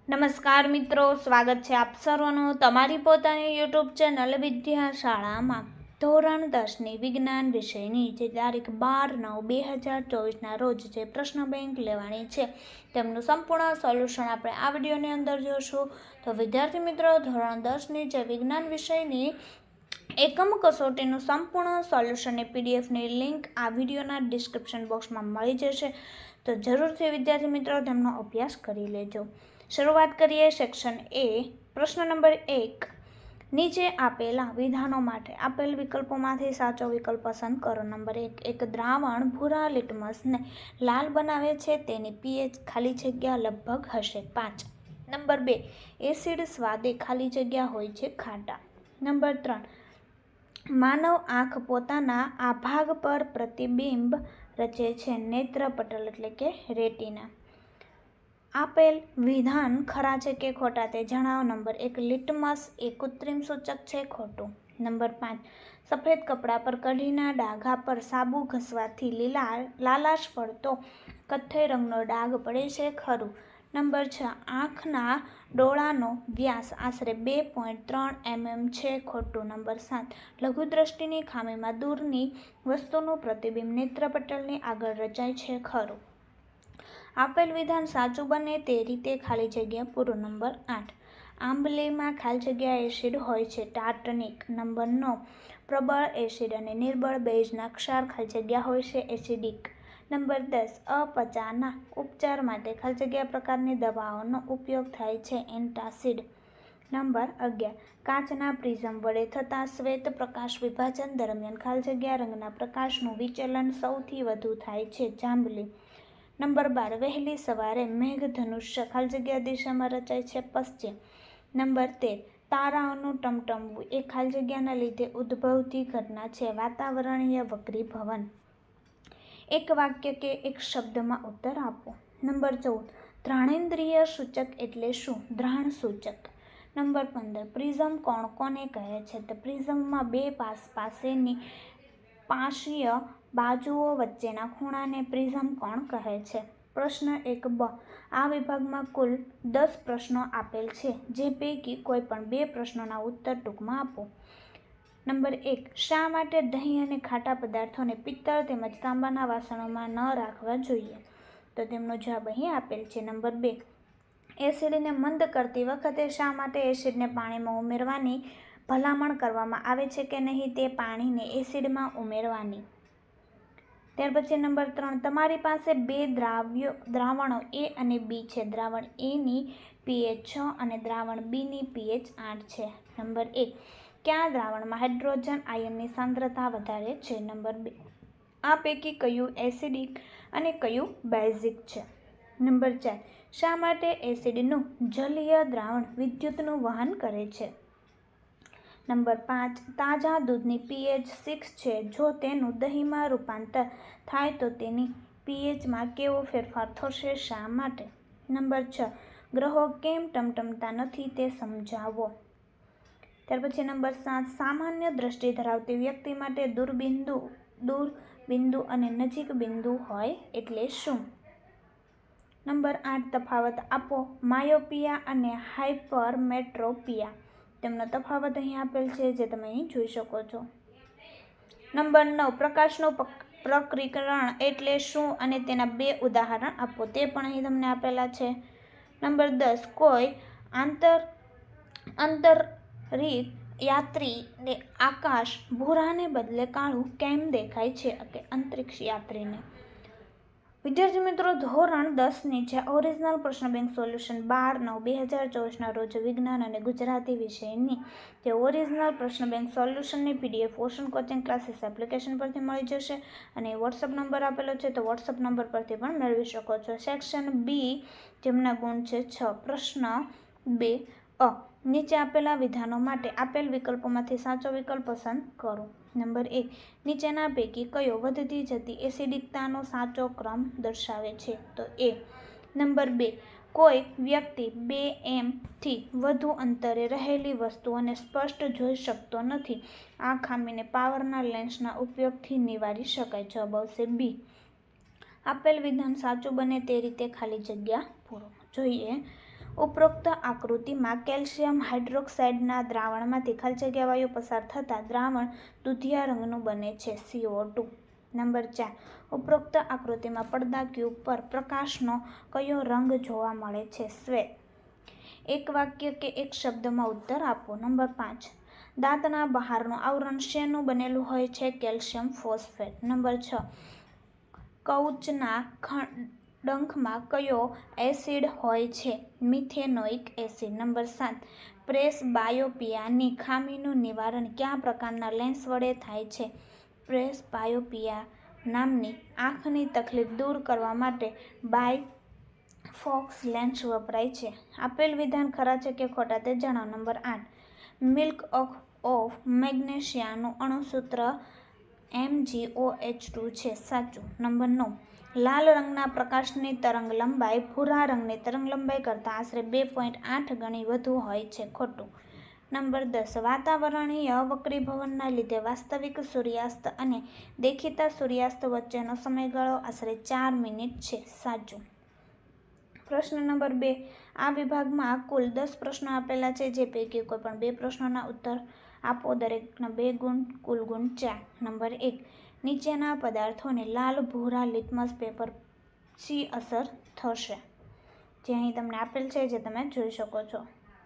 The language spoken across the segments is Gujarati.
નમસ્કાર મિત્રો, સ્વાગત છે આપ સર્વનું તમારી પોતાની યુટ્યુબ ચેનલ વિદ્યાશાળામાં. ધોરણ 10ની વિજ્ઞાન વિષયની જે તારીખ 12/9/2024ના રોજ જે પ્રશ્ન બેંક લેવાની છે તેમનું સંપૂર્ણ સોલ્યુશન આપણે આ વિડીયોની અંદર જોશું. તો વિદ્યાર્થી મિત્રો, ધોરણ 10ની જે વિજ્ઞાન વિષયની એકમ કસોટીનું સંપૂર્ણ સોલ્યુશનની પીડીએફની લિંક આ વિડીયોના ડિસ્ક્રિપ્શન બોક્સમાં મળી જશે. તો જરૂરથી વિદ્યાર્થી મિત્રો તેમનો અભ્યાસ કરી લેજો. શરૂઆત કરીએ સેક્શન એ. પ્રશ્ન નંબર 1. નીચે આપેલા વિધાનો માટે આપેલ વિકલ્પોમાંથી સાચો વિકલ્પ પસંદ કરો. નંબર 1. એક દ્રાવણ ભૂરા લિટમસને લાલ બનાવે છે, તેની પીએચ ખાલી જગ્યા લગભગ હશે 5. નંબર 2. એસિડ સ્વાદે ખાલી જગ્યા હોય છે ખાટા. નંબર 3. માનવ આંખ પોતાના આ ભાગ પર પ્રતિબિંબ રચે છે, નેત્રપટલ એટલે કે રેટિના. આપેલ વિધાન ખરા છે કે ખોટા તે જણાવો. નંબર 1. લિટમસ એ કૃત્રિમ સૂચક છે, ખોટું. નંબર 5. સફેદ કપડા પર કઢીના ડાઘા પર સાબુ ઘસવાથી લાલાશ પડતો કથ્થઈ રંગનો ડાઘ પડે છે, ખરું. નંબર 6. આંખના ડોળાનો વ્યાસ આશરે 2.3 mm છે, ખોટું. નંબર 7. લઘુદ્રષ્ટિની ખામીમાં દૂરની વસ્તુનું પ્રતિબિંબ નેત્રપટલની આગળ રચાય છે, ખરું. આપેલ વિધાન સાચું બને તે રીતે ખાલી જગ્યા પૂરો. નંબર 8. આંબલીમાં ખાલી જગ્યા એસિડ હોય છે, ટાર્ટનિક. નંબર 9. પ્રબળ એસિડ અને નિર્બળ બેઝના ક્ષાર ખાલી જગ્યા હોય છે, એસિડિક. નંબર 10. અપચાના ઉપચાર માટે ખાલી જગ્યા પ્રકારની દવાઓનો ઉપયોગ થાય છે, એન્ટાસિડ. નંબર 11. કાચના પ્રિઝમ વડે થતા શ્વેત પ્રકાશ વિભાજન દરમિયાન ખાલી જગ્યા રંગના પ્રકાશનું વિચલન સૌથી વધુ થાય છે, જાંબલી. નંબર 12. વહેલી સવારે મેઘધનુષ્ય ખાલી જગ્યા દિશામાં રચાય છે, પશ્ચિમ. નંબર 13. તારાઓનું ટમટમવું એ ખાલી જગ્યાના લીધે ઉદ્ભવતી ઘટના છે, વાતાવરણીય વક્રીભવન. એક વાક્ય કે એક શબ્દમાં ઉત્તર આપો. નંબર 14. ઘ્રાણેન્દ્રિય સૂચક એટલે શું? ઘ્રાણ સૂચક. નંબર 15. પ્રિઝમ કોણ કોને કહે છે? તો પ્રિઝમમાં બે પાસેની પાશીય બાજુઓ વચ્ચેના ખૂણાને પ્રિઝમ કોણ કહે છે? પ્રશ્ન 1b. આ વિભાગમાં કુલ 10 પ્રશ્નો આપેલ છે, જે પૈકી કોઈ પણ 2 પ્રશ્નોના ઉત્તર ટૂંકમાં આપો. નંબર 1. શા માટે દહીં અને ખાટા પદાર્થોને પિત્તળ તેમજ તાંબાના વાસણોમાં ન રાખવા જોઈએ? તો તેમનો જવાબ અહીં આપેલ છે. નંબર 2. એસિડને મંદ કરતી વખતે શા માટે એસિડને પાણીમાં ઉમેરવાની ભલામણ કરવામાં આવે છે કે નહીં? તે પાણીને એસિડમાં ઉમેરવાની. ત્યાર પછી નંબર 3. તમારી પાસે 2 દ્રાવણો એ અને બી છે. દ્રાવણ એની પીએચ 6 અને દ્રાવણ બીની પીએચ 8 છે. નંબર 1. કયા દ્રાવણમાં હાઇડ્રોજન આયનની સાંદ્રતા વધારે છે? નંબર 2. આ પૈકી કયું એસિડિક અને કયું બેઝિક છે? નંબર 4. શા માટે એસિડનું જલીય દ્રાવણ વિદ્યુતનું વહન કરે છે? નંબર 5. તાજા દૂધની પીએચ 6 છે. જો તેનું દહીંમાં રૂપાંતર થાય તો તેની પીએચમાં કેવો ફેરફાર થશે? શા માટે? નંબર 6. ગ્રહો કેમ ટમટમતા નથી તે સમજાવો. ત્યાર પછી નંબર 7. સામાન્ય દ્રષ્ટિ ધરાવતી વ્યક્તિ માટે દૂર બિંદુ અને નજીક બિંદુ હોય એટલે શું? નંબર 8. તફાવત આપો. માયોપિયા અને હાઇપરમેટ્રોપિયા. તેમનો તફાવત અહીં આપેલ છે, જે તમે અહીં જોઈ શકો છો. નંબર 9. પ્રકાશનું પ્રકીર્ણન એટલે શું અને તેના 2 ઉદાહરણ આપો. તે પણ અહીં તમને આપેલા છે. નંબર 10. કોઈ અંતરિક્ષ યાત્રીને આકાશ ભૂરાને બદલે કાળું કેમ દેખાય છે? કે અંતરિક્ષ યાત્રીને. વિદ્યાર્થી મિત્રો, ધોરણ 10ની જે ઓરિજિનલ પ્રશ્ન બેંક સોલ્યુશન 12/9/2024ના રોજ વિજ્ઞાન અને ગુજરાતી વિષયની જે ઓરિજિનલ પ્રશ્ન બેંક સોલ્યુશનની PDF Ocean coaching classes application પરથી મળી જશે અને વોટ્સઅપ નંબર આપેલો છે, તો વોટ્સઅપ નંબર પરથી પણ મેળવી શકો છો. સેક્શન બી, જેમના ગુણ છે 6. પ્રશ્ન 2a. નીચે આપેલા વિધાનો માટે આપેલ વિકલ્પોમાંથી સાચો વિકલ્પ પસંદ કરો. નંબર 1. નીચેના પૈકી કયો વધતી જતી એસિડિકતાનો સાચો ક્રમ દર્શાવે છે? તો એ. નંબર 2. કોઈ વ્યક્તિ 2 m થી વધુ અંતરે રહેલી વસ્તુઓને સ્પષ્ટ જોઈ શકતો નથી. આ ખામીને પાવરના લેન્સના ઉપયોગથી નિવારી શકાય. જવાબ આવશે બી. આપેલ વિધાન સાચું બને તે રીતે ખાલી જગ્યા પૂરો. જોઈએ ઉપરોક્ત આકૃતિમાં કેલ્શિયમ હાઇડ્રોક્સાઇડના દ્રાવણમાંથી ખાલી જગ્યા વાયુ પસાર થતાં દ્રાવણ દૂધિયા રંગનું બને છે, CO2. નંબર 4. ઉપરોક્ત આકૃતિમાં પડદા ક્યુબ પર પ્રકાશનો કયો રંગ જોવા મળે છે? શ્વેત. એક વાક્ય કે એક શબ્દમાં ઉત્તર આપો. નંબર 5. દાંતના બહારનું આવરણ શેનું બનેલું હોય છે? Calcium phosphate. નંબર 6. કૌચના ડંખમાં કયો એસિડ હોય છે? Methanoic acid. નંબર 7. પ્રેસબાયોપિયાની ખામીનું નિવારણ કયા પ્રકારના લેન્સ વડે થાય છે? પ્રેસબાયોપિયા નામની આંખની તકલીફ દૂર કરવા માટે બાયફોકસ લેન્સ વપરાય છે. આપેલ વિધાન ખરા છે કે ખોટા તે જણાવો. નંબર 8. મિલ્ક ઓફ મેગ્નેશિયાનું અણુસૂત્ર MgOH2 છે, સાચું. નંબર 9. લાલ રંગના પ્રકાશની તરંગ લંબાઈ ભૂરા રંગની તરંગ લંબાઈ કરતાં આશરે 2.8 ગણી વધુ હોય છે, ખોટું. નંબર 10. વાતાવરણીય વક્રીભવનના લીધે વાસ્તવિક સૂર્યાસ્ત અને દેખીતા સૂર્યાસ્ત વચ્ચેનો સમયગાળો આશરે 4 મિનિટ છે, સાચું. પ્રશ્ન નંબર 2. આ વિભાગમાં કુલ 10 પ્રશ્નો આપેલા છે, જે પૈકી કોઈ પણ 2 પ્રશ્નોના ઉત્તર આપો. દરેકના 2 ગુણ, કુલ ગુણ 4. નંબર 1. નીચેના પદાર્થોની લાલ ભૂરા લિટમસ પેપર શી અસર થશે? જે અહીં તમને આપેલ છે, જે તમે જોઈ શકો છો.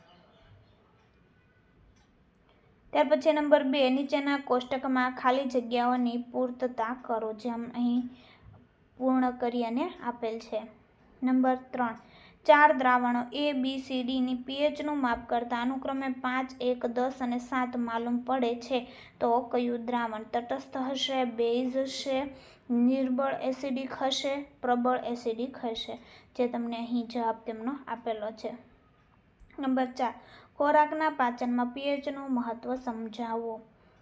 ત્યાર પછી નંબર 2. નીચેના કોષ્ટકમાં ખાલી જગ્યાઓની પૂર્તતા કરો, જે અહીં પૂર્ણ કરી અને આપેલ છે. નંબર 3. 4 દ્રાવણો ABCDની pHનું માપ કરતાં અનુક્રમે 5, 1, 10 અને 7 માલુમ પડે છે, તો કયું દ્રાવણ તટસ્થ હશે, બેઝ હશે, નિર્બળ એસિડિક હશે, પ્રબળ એસિડિક હશે? જે તમને અહીં જવાબ તેમનો આપેલો છે. નંબર 4. ખોરાકના પાચનમાં pHનું મહત્વ સમજાવો.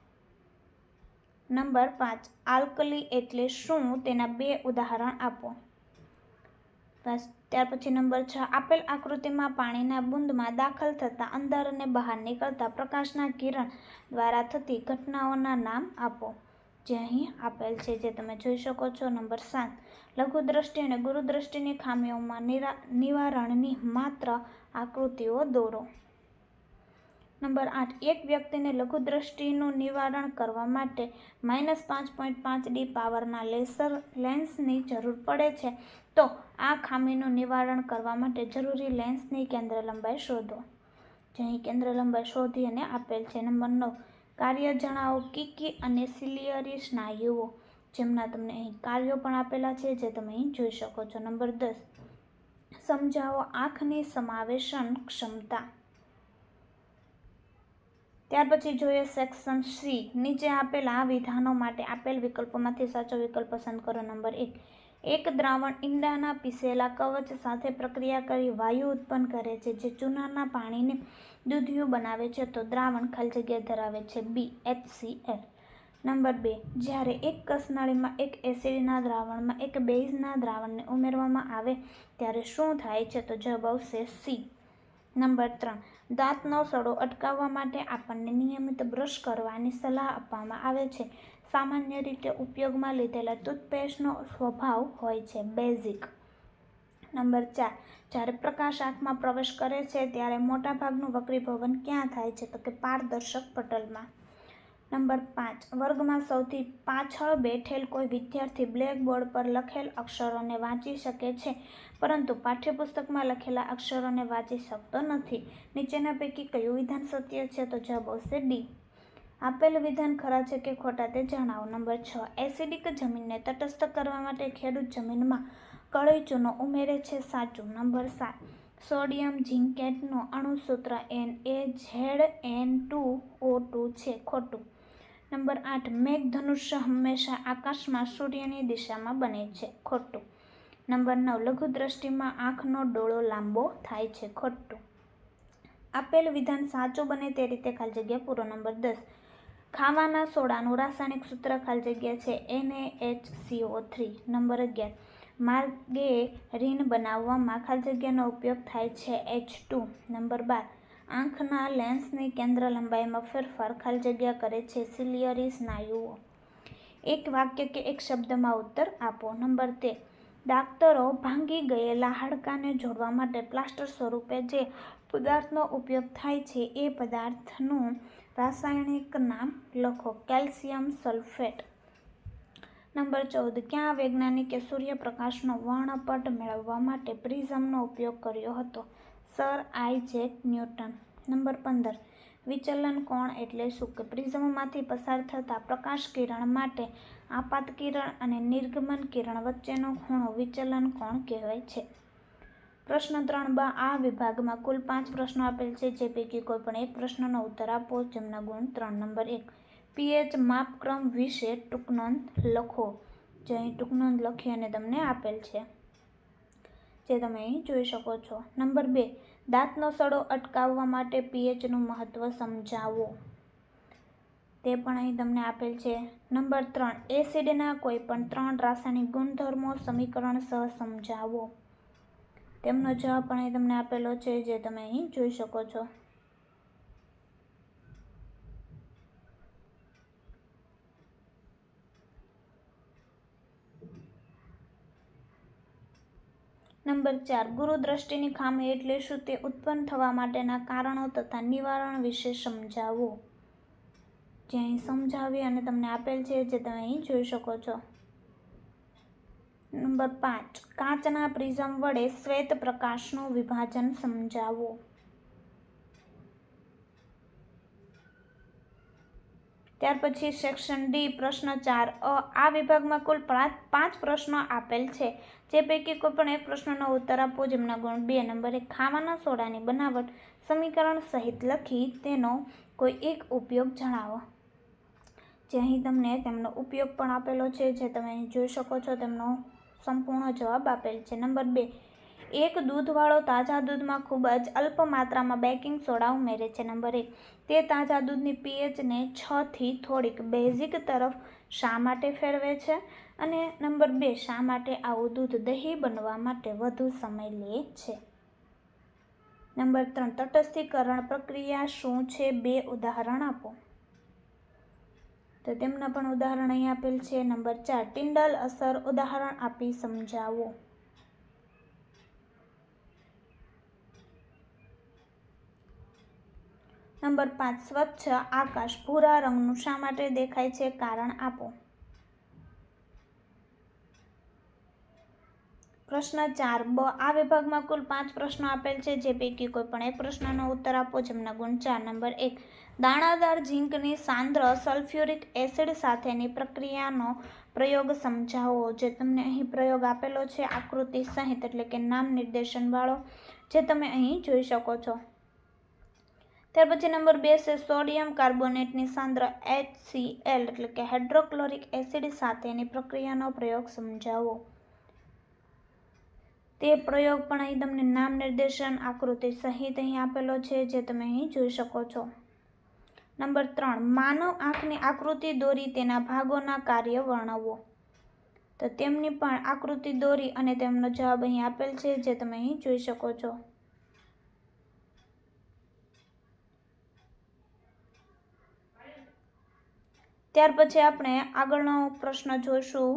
નંબર 5. આલ્કલી એટલે શું? તેના 2 ઉદાહરણ આપો. ત્યાર પછી નંબર 6. આપેલ આકૃતિમાં પાણીના બુંદમાં દાખલ થતા અંદર અને બહાર નીકળતા પ્રકાશના કિરણ દ્વારા થતી ઘટનાઓના નામ આપો. જે અહીં આપેલ છે, જે તમે જોઈ શકો છો. નંબર 7. લઘુદ્રષ્ટિ અને ગુરુદ્રષ્ટિની ખામીઓમાં નિવારણની માત્ર આકૃતિઓ દોરો. નંબર 8. એક વ્યક્તિને લઘુદ્રષ્ટિનું નિવારણ કરવા માટે -5.5D પાવરના લેસર લેન્સની જરૂર પડે છે, તો આ ખામીનું નિવારણ કરવા માટે જરૂરી લેન્સની કેન્દ્ર લંબાઈ શોધો. જે અહીં કેન્દ્ર લંબાઈ શોધી અને આપેલ છે. નંબર 9. કાર્ય જણાવો. કીકી અને સિલિયરી સ્નાયુઓ, જેમના તમને અહીં કાર્યો પણ આપેલા છે, જે તમે અહીં જોઈ શકો છો. નંબર 10. સમજાવો આંખની સમાવેશન ક્ષમતા. ત્યાર પછી જોઈએ સેક્શન C. નીચે આપેલા વિધાનો માટે આપેલ વિકલ્પોમાંથી સાચો વિકલ્પ પસંદ કરો. નંબર 1. એક દ્રાવણ ઈંડાના પીસેલા કવચ સાથે પ્રક્રિયા કરી વાયુ ઉત્પન્ન કરે છે, જે ચૂનાના પાણીને દૂધિયું બનાવે છે, તો દ્રાવણ ખાલી જગ્યા ધરાવે છે, B. HCl. નંબર 2. જ્યારે એક કસનળીમાં એક એસિડના દ્રાવણમાં એક બેઝના દ્રાવણને ઉમેરવામાં આવે ત્યારે શું થાય છે? તો જવાબ આવશે C. નંબર 3. દાંતનો સડો અટકાવવા માટે આપણને નિયમિત બ્રશ કરવાની સલાહ આપવામાં આવે છે. સામાન્ય રીતે ઉપયોગમાં લીધેલા ટૂથપેસ્ટનો સ્વભાવ હોય છે, બેઝિક. નંબર 4. જ્યારે પ્રકાશ આંખમાં પ્રવેશ કરે છે ત્યારે મોટાભાગનું વક્રીભવન ક્યાં થાય છે? તો કે પારદર્શક પટલમાં. નંબર 5. વર્ગમાં સૌથી પાછળ બેઠેલ કોઈ વિદ્યાર્થી બ્લેકબોર્ડ પર લખેલ અક્ષરોને વાંચી શકે છે, પરંતુ પાઠ્યપુસ્તકમાં લખેલા અક્ષરોને વાંચી શકતો નથી. નીચેના પૈકી કયું વિધાન સત્ય છે? તો જવાબ આવશે D. આપેલ વિધાન ખરા છે કે ખોટા તે જણાવો. નંબર 6. એસિડિક જમીનને તટસ્થ કરવા માટે ખેડૂત જમીનમાં કળી ચૂનો ઉમેરે છે, સાચું. નંબર 7. સોડિયમ ઝિંકેટનું અણુસૂત્ર NaZN2O2 છે, ખોટું. નંબર 8. મેઘધનુષ્ય હંમેશા આકાશમાં સૂર્યની દિશામાં બને છે, ખોટું. નંબર 9. લઘુદ્રષ્ટિમાં આંખનો ડોળો લાંબો થાય છે, ખોટું. આપેલ વિધાન સાચું બને તે રીતે ખાલી જગ્યા પૂરો. નંબર 10. ખાવાના સોડાનું રાસાયણિક સૂત્ર ખાલી જગ્યા છે, NaHCO3. નંબર 11. માર્ગેરીન બનાવવામાં ખાલી જગ્યાનો ઉપયોગ થાય છે, H2. નંબર 12. આંખના લેન્સની કેન્દ્ર લંબાઈમાં ફેરફાર ખાલી જગ્યા કરે છે, સિલિયરી સ્નાયુઓ. એક વાક્ય કે એક શબ્દમાં ઉત્તર આપો. નંબર 13. દાક્તરો ભાંગી ગયેલા હાડકાને જોડવા માટે પ્લાસ્ટર સ્વરૂપે જે પદાર્થનો ઉપયોગ થાય છે એ પદાર્થનું રાસાયણિક નામ લખો. Calcium sulphate. નંબર 14. ક્યાં વૈજ્ઞાનિકે સૂર્યપ્રકાશનો વર્ણપટ મેળવવા માટે પ્રિઝમનો ઉપયોગ કર્યો હતો? Sir Isaac Newton. નંબર 15. વિચલન કોણ એટલે શું? કે પ્રિઝમમાંથી પસાર થતા પ્રકાશ કિરણ માટે આપાત કિરણ અને નિર્ગમન કિરણ વચ્ચેનો ખૂણો વિચલન કોણ કહેવાય છે. પ્રશ્ન 3 આ વિભાગમાં કુલ 5 પ્રશ્નો આપેલ છે, જે પૈકી કોઈ પણ એક પ્રશ્નનો ઉત્તર આપો, જેમના ગુણ 3. નંબર 1. પીએચ માપક્રમ વિશે ટૂંકનોંધ લખો. જે અહીં ટૂંકનોંધ લખી અને તમને આપેલ છે, જે તમે અહીં જોઈ શકો છો. નંબર 2. દાંતનો સડો અટકાવવા માટે પીએચનું મહત્વ સમજાવો. તે પણ અહીં તમને આપેલ છે. નંબર 3. એસિડના કોઈ પણ 3 રાસાયણિક ગુણધર્મો સમીકરણ સહ સમજાવો. તેમનો જવાબ પણ અહીં તમને આપેલો છે, જે તમે અહીં જોઈ શકો છો. નંબર 4. ગુરુદ્રષ્ટિની ખામી એટલે શું? તે ઉત્પન્ન થવા માટેના કારણો તથા નિવારણ વિશે સમજાવો. જે અહીં સમજાવી અને તમને આપેલ છે, જે તમે અહીં જોઈ શકો છો. નંબર 5. કાચના પ્રિઝમ વડે શ્વેત પ્રકાશનું વિભાજન સમજાવો. ત્યાર પછી સેક્શન ડી પ્રશ્ન 4 આ વિભાગમાં કુલ 5 પ્રશ્નો આપેલ છે, જે પૈકી કોઈ પણ એક પ્રશ્નનો ઉત્તર આપો, જેમના ગુણ 2. નંબર 1. ખાવાના સોડાની બનાવટ સમીકરણ સહિત લખી તેનો કોઈ એક ઉપયોગ જણાવો. જે અહીં તમને તેમનો ઉપયોગ પણ આપેલો છે, જે તમે અહીં જોઈ શકો છો. તેમનો સંપૂર્ણ જવાબ આપેલ છે. નંબર 2. એક દૂધવાળો તાજા દૂધમાં ખૂબ જ અલ્પ માત્રામાં બેકિંગ સોડા ઉમેરે છે. નંબર 1. તે તાજા દૂધની પીએચને 6 થી થોડીક બેઝિક તરફ શા માટે ફેરવે છે? અને નંબર 2. શા માટે આવું દૂધ દહીં બનવા માટે વધુ સમય લે છે? નંબર 3. તટસ્થીકરણ પ્રક્રિયા શું છે? 2 ઉદાહરણ આપો. તો તેમના પણ ઉદાહરણ અહીં આપેલ છે. નંબર 4. ટિન્ડલ અસર ઉદાહરણ આપી સમજાવો. નંબર 5. સ્વચ્છ આકાશ ભૂરા રંગનું શા માટે દેખાય છે? કારણ આપો. પ્રશ્ન 4 આ વિભાગમાં કુલ 5 પ્રશ્નો આપેલ છે, જે પૈકી કોઈ પણ એક પ્રશ્નનો ઉત્તર આપો, જેમના ગુણ 4. નંબર 1. દાણાદાર ઝીંકની સાંદ્ર સલ્ફ્યુરિક એસિડ સાથેની પ્રક્રિયાનો પ્રયોગ સમજાવો. જે તમને અહીં પ્રયોગ આપેલો છે આકૃતિ સહિત, એટલે કે નામ નિર્દેશન વાળો, જે તમે અહીં જોઈ શકો છો. ત્યાર પછી નંબર 2 છે સોડિયમ કાર્બોનેટની સાંદ્ર HCl એટલે કે હાઇડ્રોક્લોરિક એસિડ સાથેની પ્રક્રિયાનો પ્રયોગ સમજાવો. તે પ્રયોગ પણ અહીં તમને નામ નિર્દેશન આકૃતિ સહિત અહીં આપેલો છે, જે તમે અહીં જોઈ શકો છો. નંબર 3. માનવ આંખની આકૃતિ દોરી તેના ભાગોના કાર્ય વર્ણવો. તો તેમની પણ આકૃતિ દોરી અને તેમનો જવાબ અહીં આપેલ છે, જે તમે અહીં જોઈ શકો છો. ત્યાર પછી આપણે આગળનો પ્રશ્ન જોઈશું.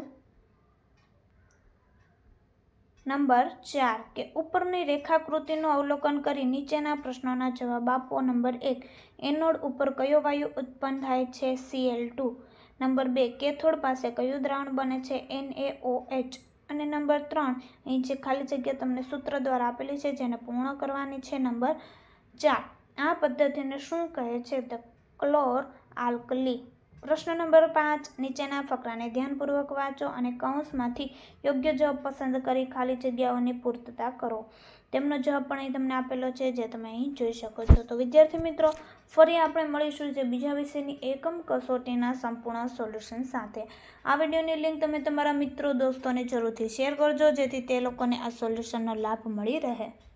નંબર 4 કે ઉપરની રેખાકૃતિનું અવલોકન કરી નીચેના પ્રશ્નોના જવાબ આપો. નંબર 1. એનોડ ઉપર કયો વાયુ ઉત્પન્ન થાય છે? Cl2. નંબર 2. કેથોડ પાસે કયું દ્રાવણ બને છે? NaOH. અને નંબર 3. અહીં જે ખાલી જગ્યા તમને સૂત્ર દ્વારા આપેલી છે, જેને પૂર્ણ કરવાની છે. નંબર 4. આ પદ્ધતિને શું કહે છે? તો ક્લોર આલ્કલી. પ્રશ્ન નંબર 5 નીચેના ફકરાને ધ્યાનપૂર્વક વાંચો અને કૌંસમાંથી યોગ્ય જવાબ પસંદ કરી ખાલી જગ્યાઓની પૂર્તતા કરો. તેમનો જવાબ પણ અહીં તમને આપેલો છે, જે તમે અહીં જોઈ શકો છો. તો વિદ્યાર્થી મિત્રો, ફરી આપણે મળીશું જે બીજા વિષયની એકમ કસોટીના સંપૂર્ણ સોલ્યુશન સાથે. આ વિડીયોની લિંક તમે તમારા મિત્રો દોસ્તોને જરૂરથી શેર કરજો, જેથી તે લોકોને આ સોલ્યુશનનો લાભ મળી રહે.